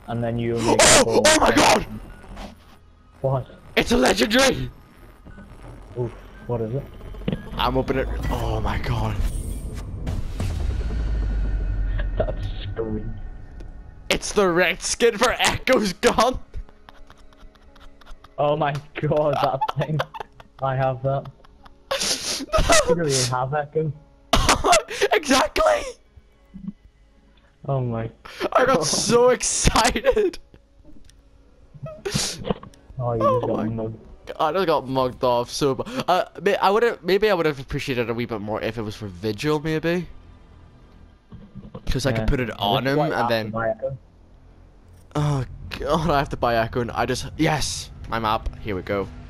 and then you make Oh my god! What? It's a legendary! Oof, what is it? I'm opening it. Oh my god. That's scary. It's the red skin for Echo's gun! Oh my god, that thing. I have that. You really have Echo. Exactly! Oh my I got God. so excited! Oh, you Oh just got my mugged. I just got mugged off so bad. Maybe I would have appreciated it a wee bit more if it was for Vigil, maybe. Because I could put it on him and then. Oh god, I have to buy Echo and I just. Yes! My map. Here we go.